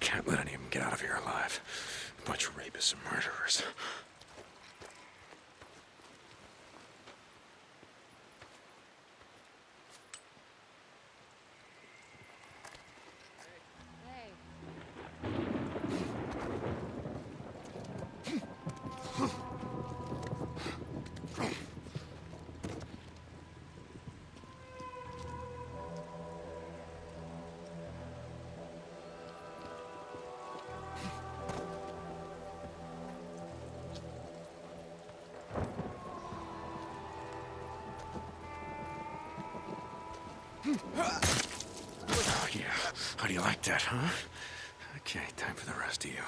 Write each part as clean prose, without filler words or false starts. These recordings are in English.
Can't let any of them get out of here alive. A bunch of rapists and murderers. Oh, yeah. How do you like that, huh? Okay, time for the rest of you.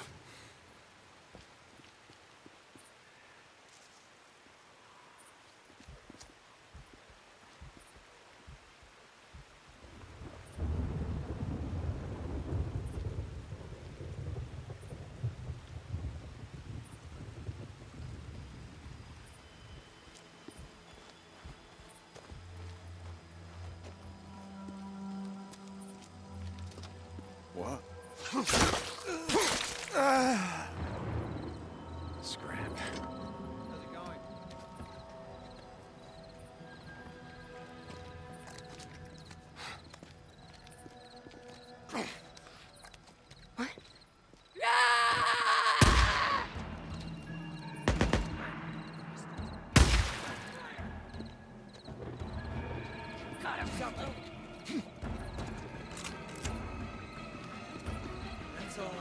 What? Scrap. How's it going? What? Got him something. That's all.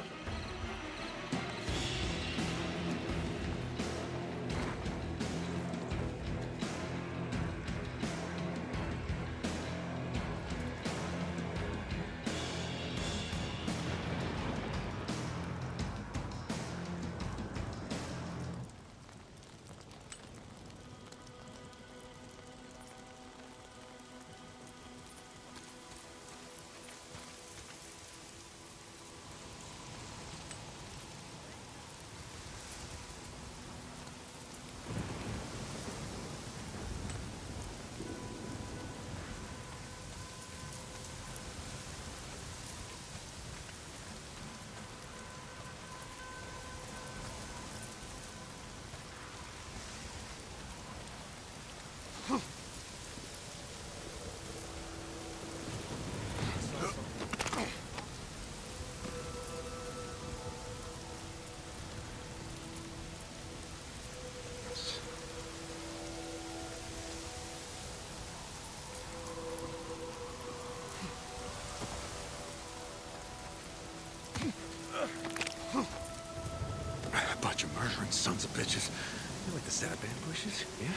A bunch of murdering sons of bitches. You like the setup ambushes, yeah?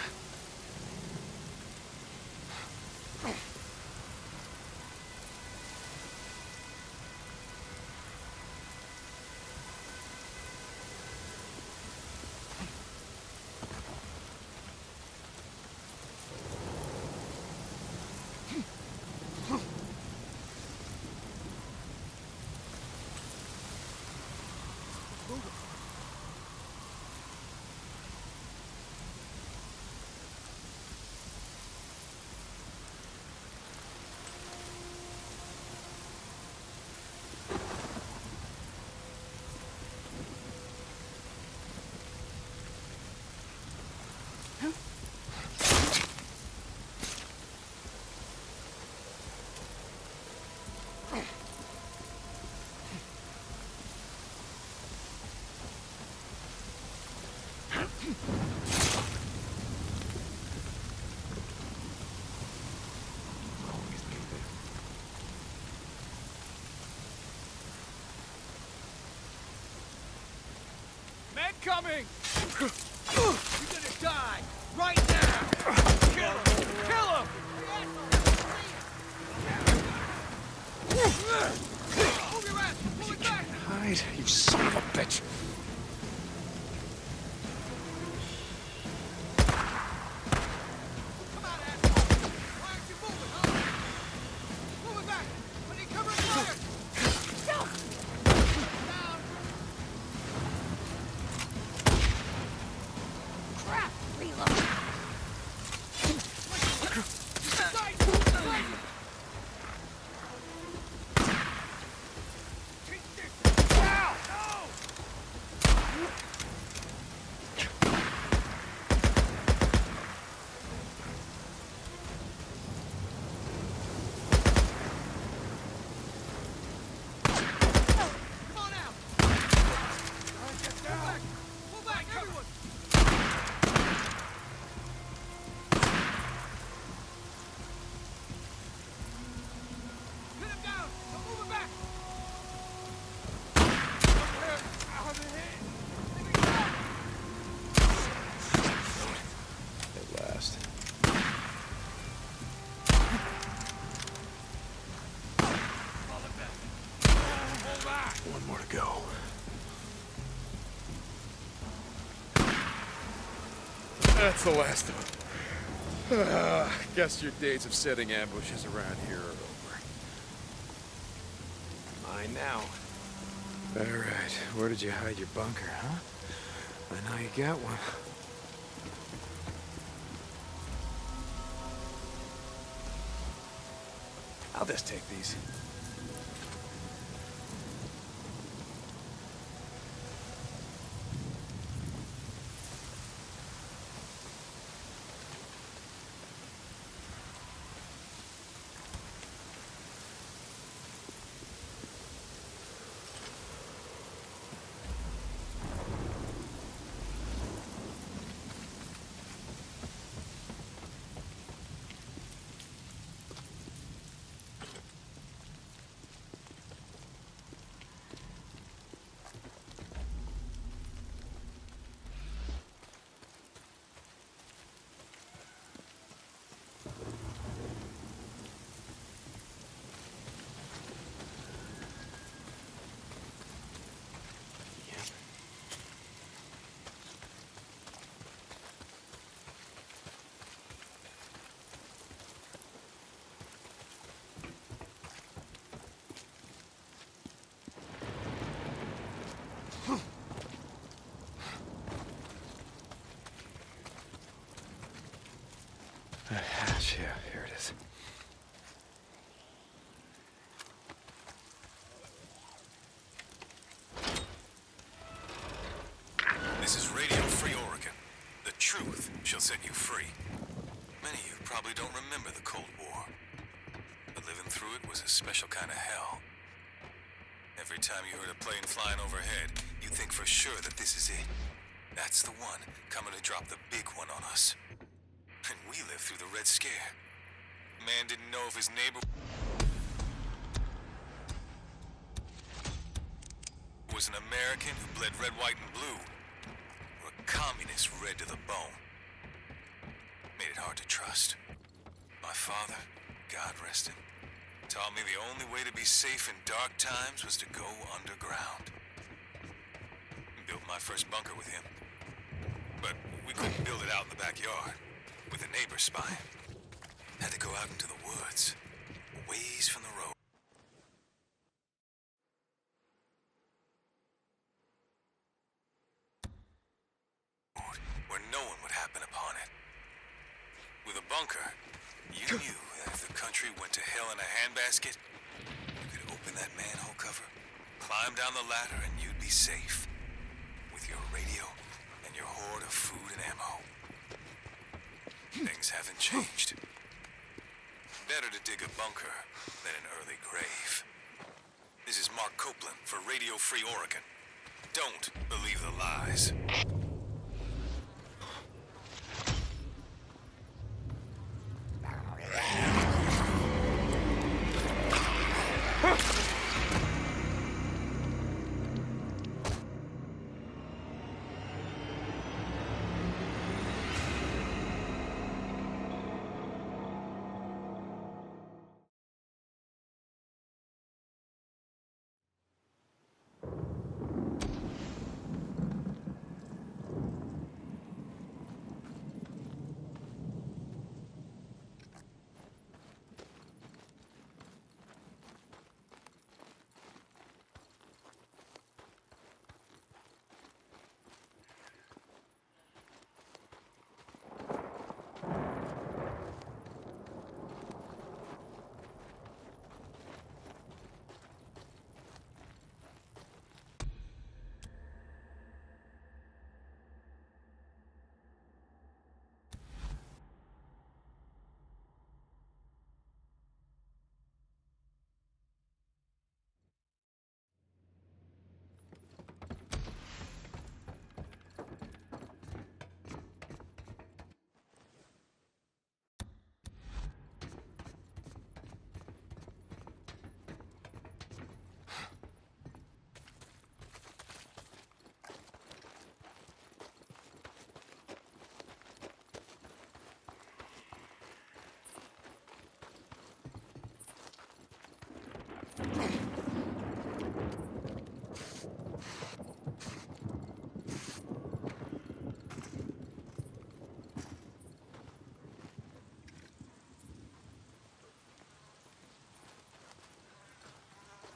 Men coming! You're gonna die right now! Kill him! Kill him! Move your ass! Move it back! Hide, you son of a bitch! Come out, asshole! Why aren't you moving, huh? Move it back! I need cover and fire! Down! Crap! Reload. Take this! That's the last of them. Guess your days of setting ambushes around here are over. Mine now. All right, where did you hide your bunker, huh? I know you got one. I'll just take these. That hatch, yeah, here it is. This is Radio Free Oregon. The truth shall set you free. Many of you probably don't remember the Cold War, but living through it was a special kind of hell. Every time you heard a plane flying overhead, you'd think for sure that this is it. That's the one coming to drop the big one on us. And we lived through the Red Scare. Man didn't know if his neighbor was an American who bled red, white, and blue, or a communist red to the bone. Made it hard to trust. My father, God rest him, taught me the only way to be safe in dark times was to go underground. Built my first bunker with him. But we couldn't build it out in the backyard, with a neighbor spying. Had to go out into the woods, a ways from the road. Where no one would happen upon it. With a bunker, you knew that if the country went to hell in a handbasket, you could open that manhole cover, climb down the ladder, and you'd be safe. With your radio and your hoard of food and ammo. Things haven't changed. Better to dig a bunker than an early grave. This is Mark Copeland for Radio Free Oregon. Don't believe the lies.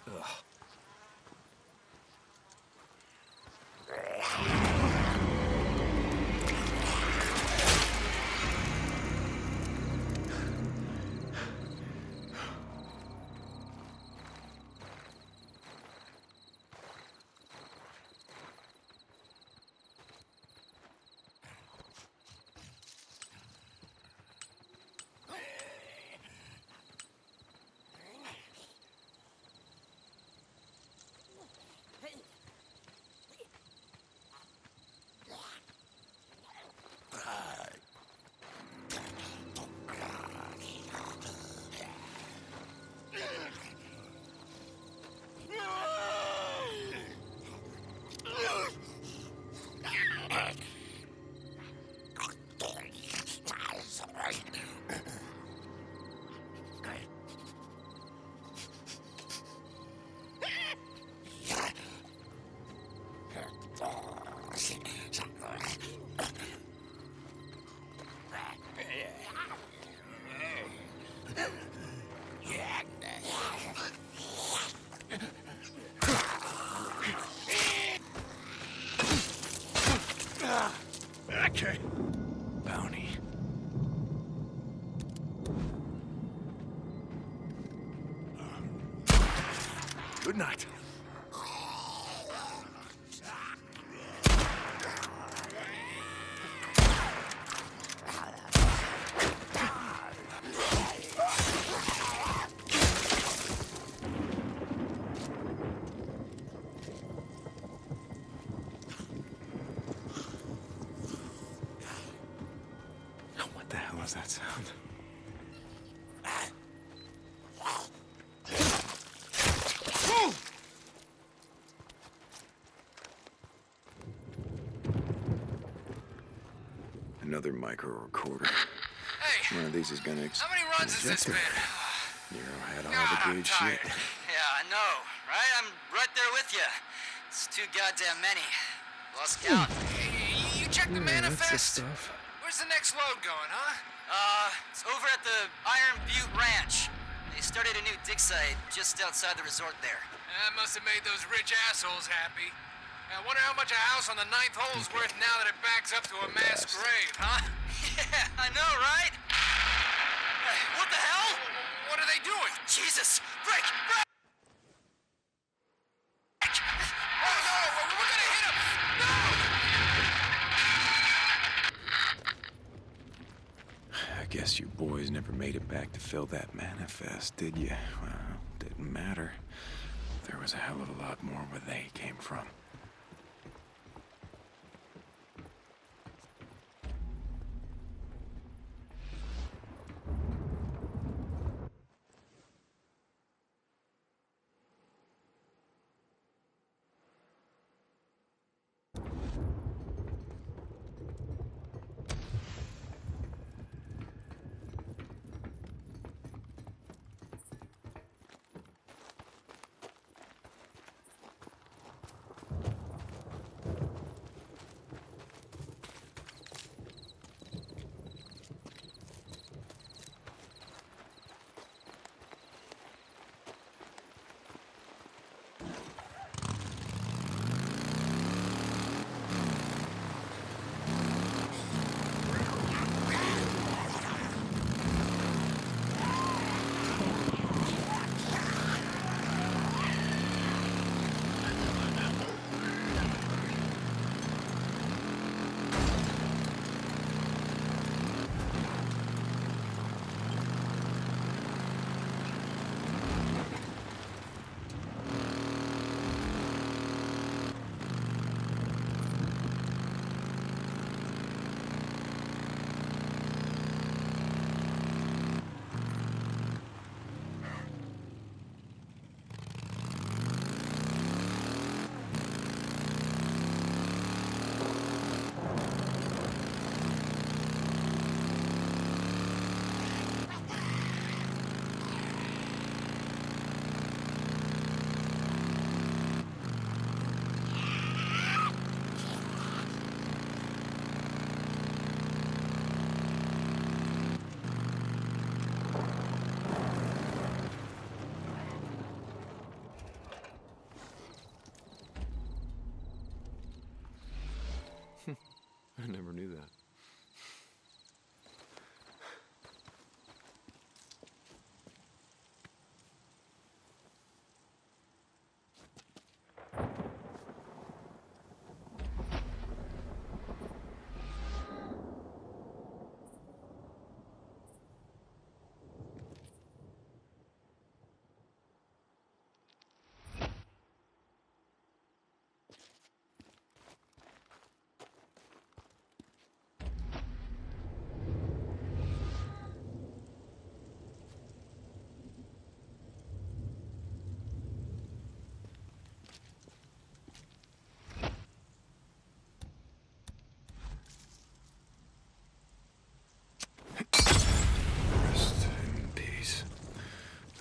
Okay. Bounty. Good night. What the hell is that sound? Another micro recorder. Hey, One of these is gonna how many runs has this been? Nero had all God, the I'm good tired. shit. Yeah, I know, right? I'm right there with you. It's too goddamn many. Lost count. You checked the That's the manifest? stuff. Where's the next load going, huh? It's over at the Iron Butte Ranch. They started a new dig site just outside the resort there. That must have made those rich assholes happy. I wonder how much a house on the 9th hole is worth now that it backs up to a mass grave, huh? Yeah, I know, right? What the hell? What are they doing? Jesus! Break! Break! Oh no! We're gonna hit him! No! I guess you boys never made it back to fill that manifest, did you? Well, didn't matter. There was a hell of a lot more where they came from.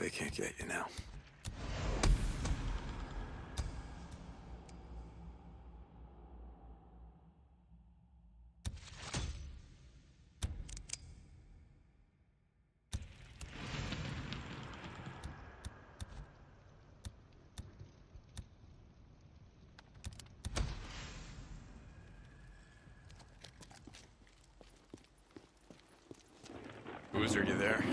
they can't get you now. Boozer, you there?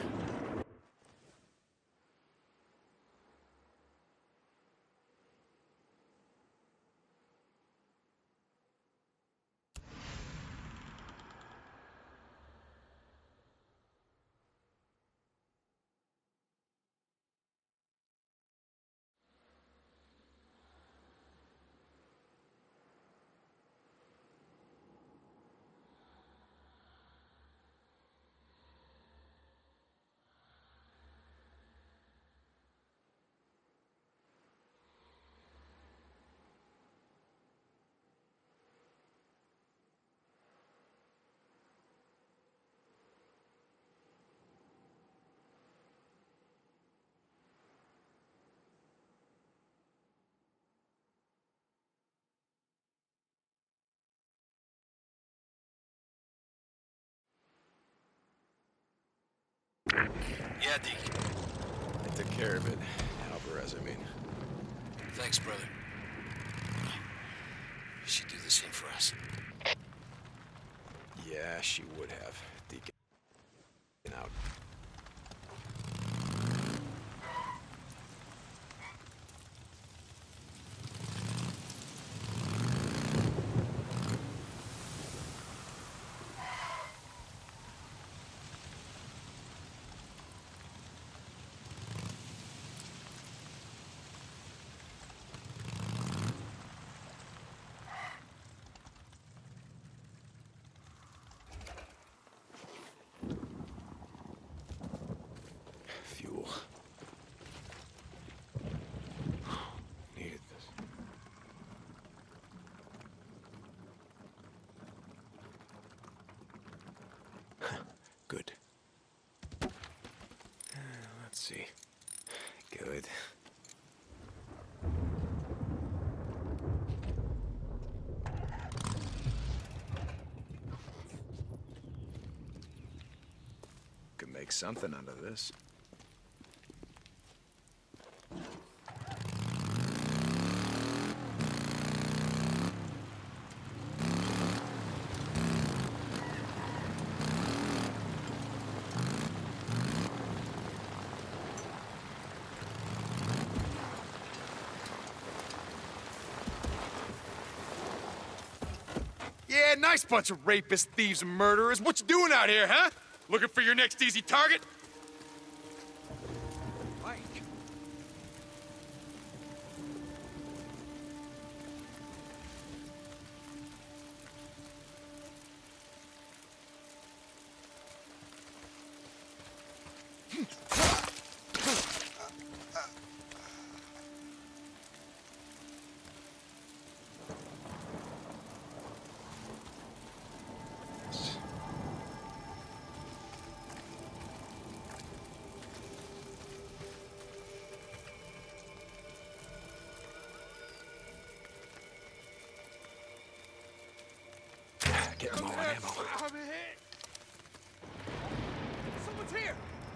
Yeah, Deke. I took care of it. Alvarez, I mean. Thanks, brother. She'd do the same for us. Yeah, she would have. Deacon out. Fuel. Needed this. Good. Let's see. Good. Could make something out of this. Yeah, nice bunch of rapists, thieves, and murderers. What you doing out here, huh? Looking for your next easy target? Mike. Get low on ammo. I'm hit. Someone's here.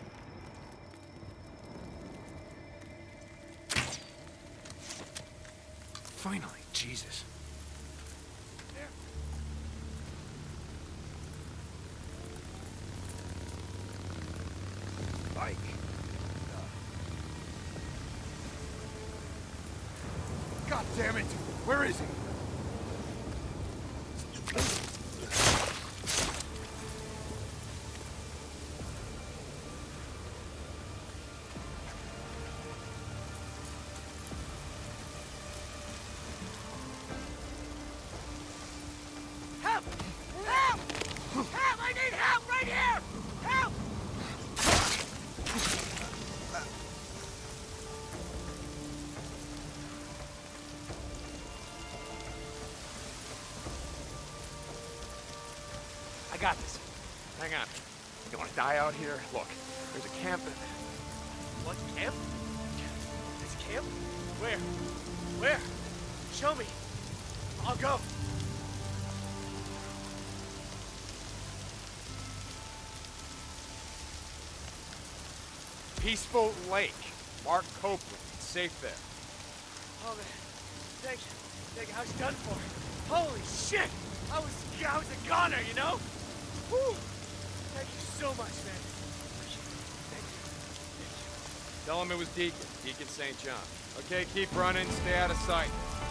Finally, Jesus. There. Mike. God damn it. Where is he? Help! Help! Help! I need help right here! Help! I got this. Hang on. You want to die out here? Look, there's a camp. What camp? Where? Where? Show me. I'll go. Peaceful Lake. Mark Copeland. It's safe there. Oh, man. Thank you. Thank you. I was done for. Holy shit! I was a goner, you know? Woo! Thank you so much, man. Thank you. Tell him it was Deacon St. John. Okay, keep running, stay out of sight.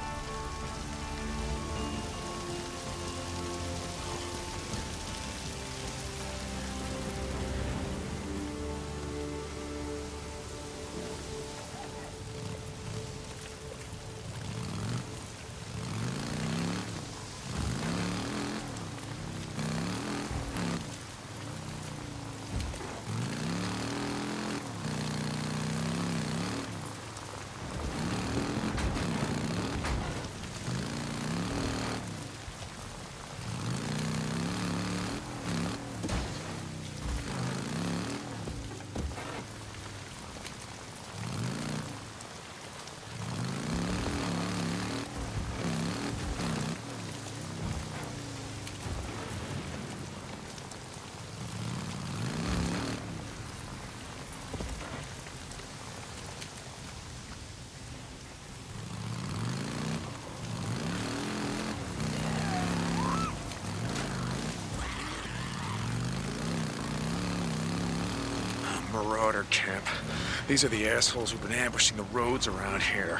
Marauder camp. These are the assholes who've been ambushing the roads around here.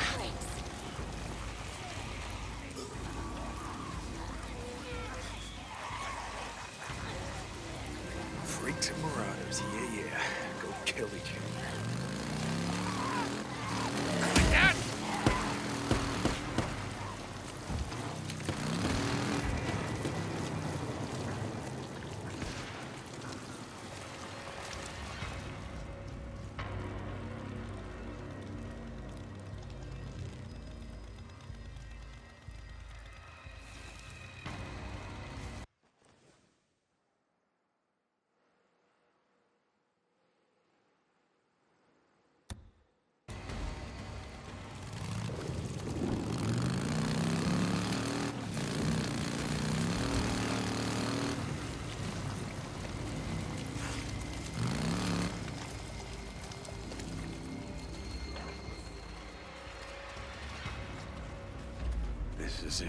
Freaks and marauders, yeah. Go kill each other. This is it.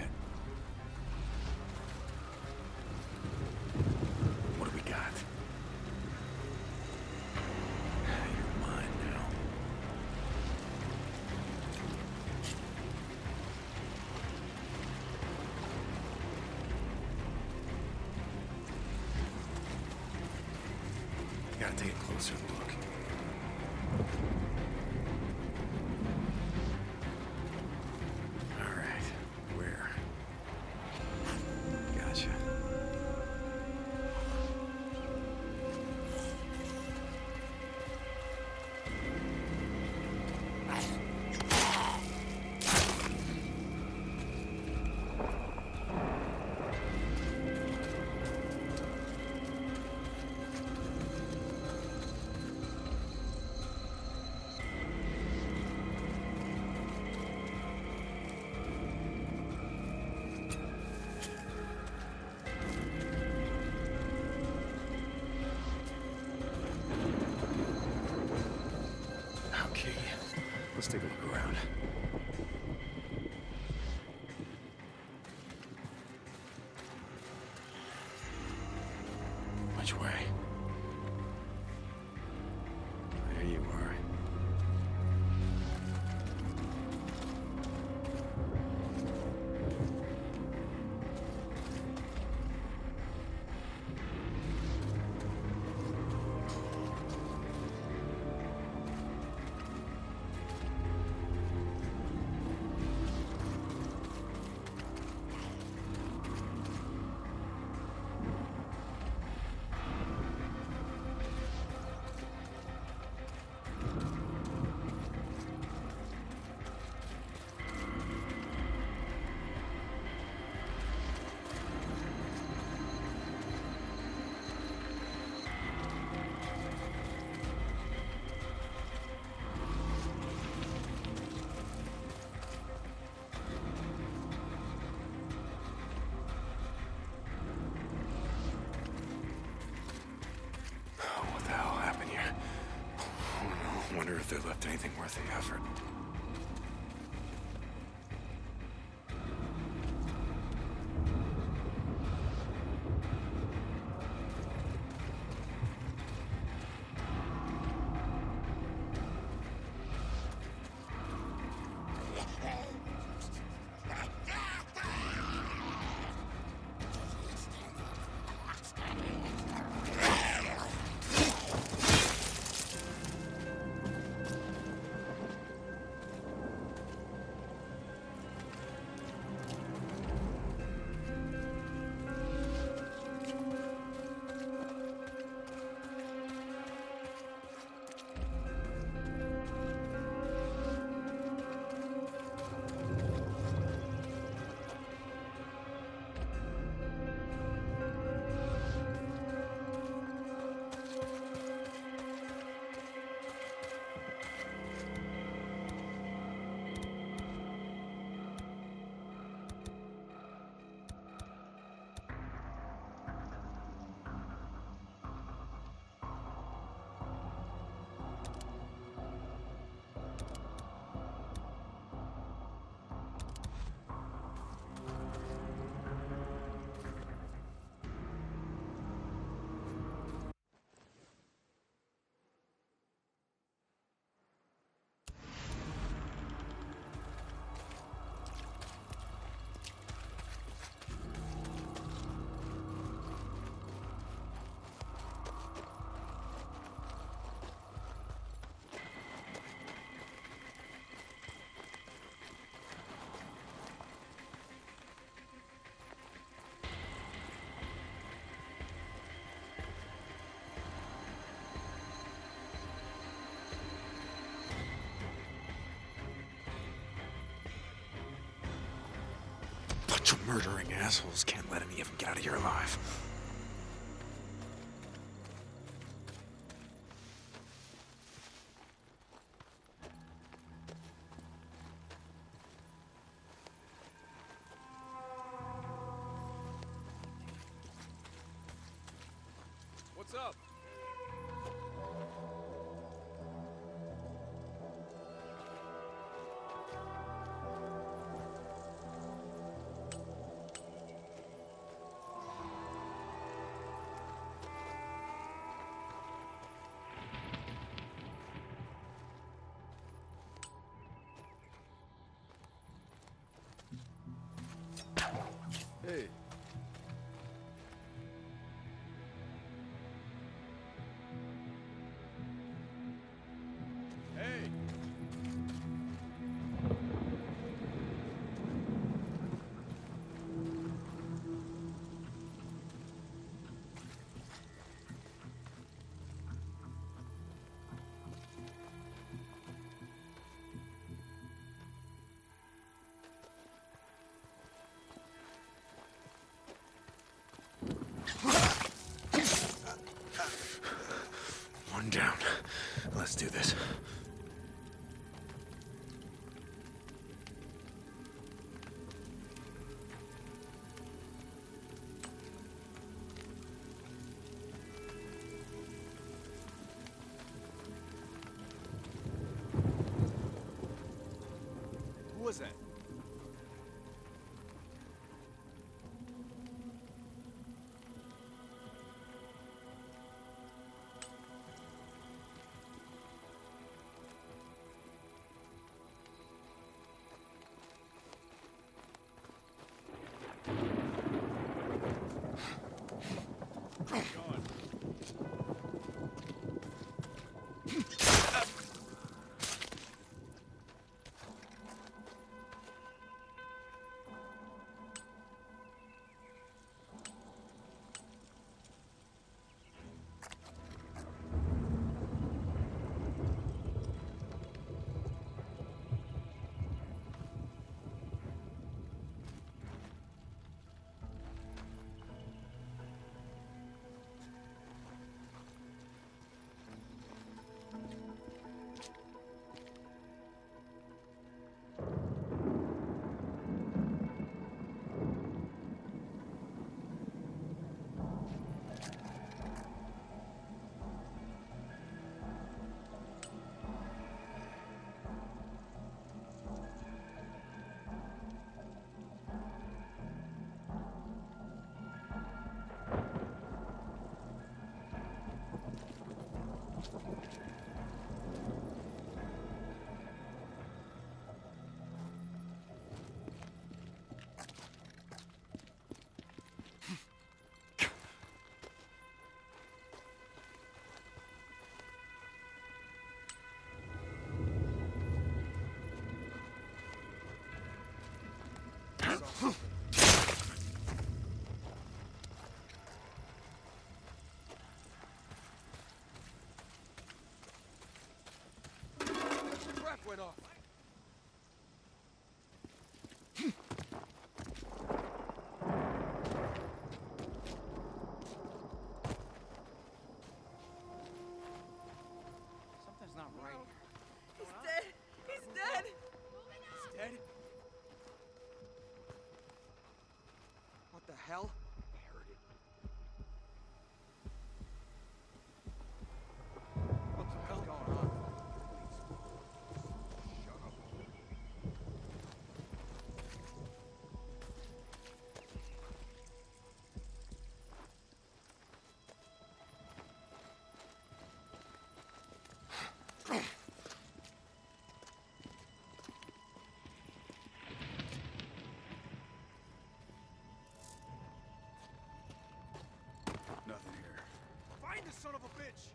What do we got? You're mine now. Gotta take a closer look. Let's take a look around. Which way? There you are. Wonder if they left anything worth the effort. Bunch of murdering assholes. Can't let any of them get out of here alive. What's up? Hey. Hey. One down. Let's do this. Who was that? went off. Something's not right. He's dead. He's dead. He's dead? What the hell? I heard it. What the hell's going on? Shut up. Nothing here. Find the son of a bitch!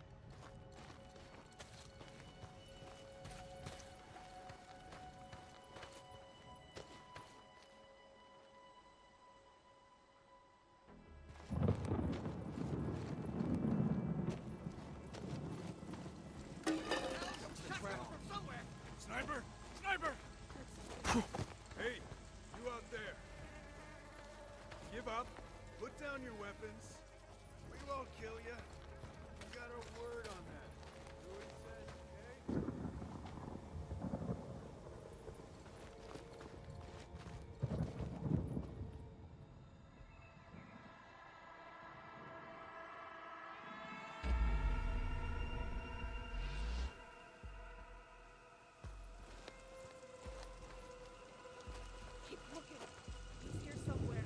From somewhere. Sniper! Sniper! Hey, you out there. Give up. Put down your weapons. We won't kill you. We got our word on that. Do what he says, okay? Keep looking. He's here somewhere.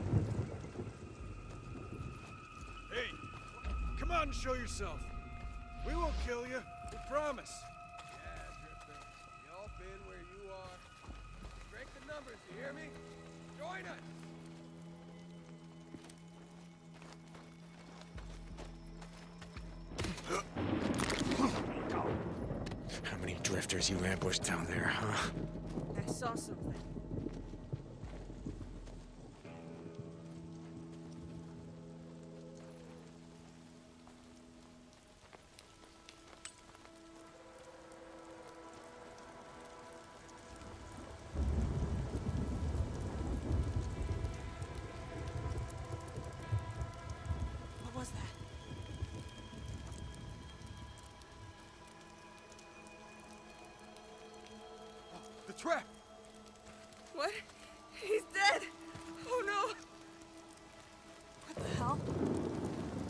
Hey, come out and show yourself. We won't kill you. We promise. Yeah, Drifter. We all been where you are. Break the numbers, you hear me? Join us! How many drifters you ambushed down there, huh? I saw something. What was that? The trap! What? He's dead! Oh no! What the hell?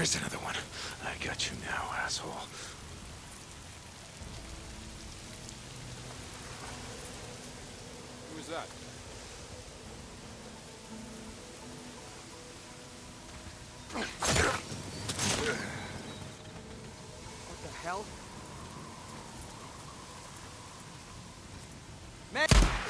There's another one. I got you now, asshole. Who was that? What the hell? Man!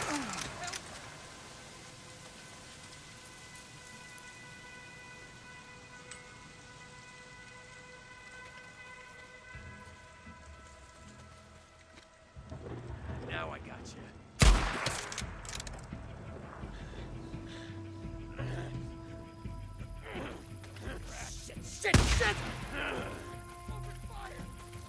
Now I got you. Shit! Shit! Open fire!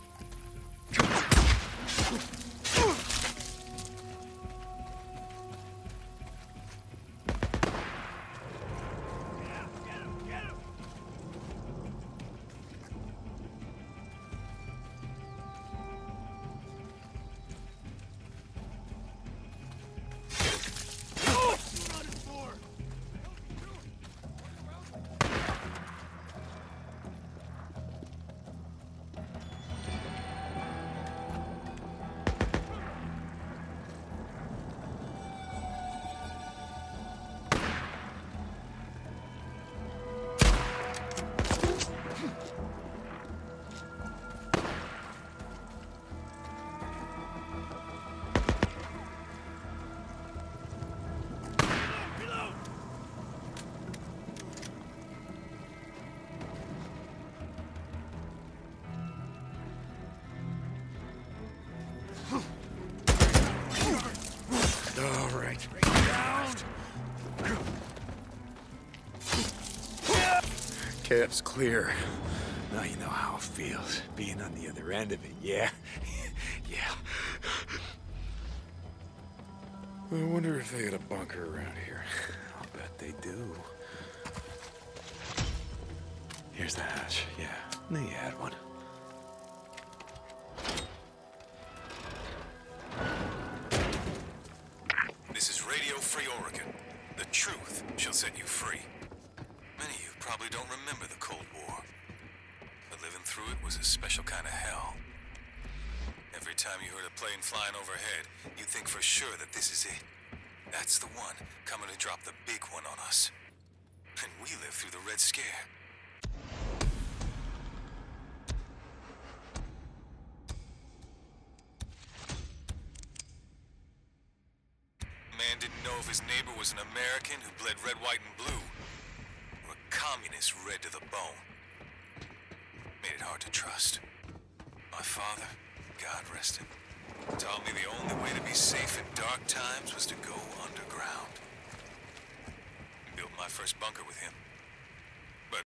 All right. Cap's clear. Now you know how it feels, being on the other end of it, yeah? Yeah. I wonder if they got a bunker around here. I'll bet they do. Here's the hatch, yeah. They had one. This is Radio Free Oregon. The truth shall set you free. Many of you probably don't remember the Cold War, but living through it was a special kind of hell. Every time you heard a plane flying overhead, you'd think for sure that this is it. That's the one coming to drop the big one on us. And we lived through the Red Scare. Man didn't know if his neighbor was an American who bled red, white, and blue, or a communist red to the bone. Made it hard to trust. My father, God rest him, taught me the only way to be safe in dark times was to go underground. Built my first bunker with him.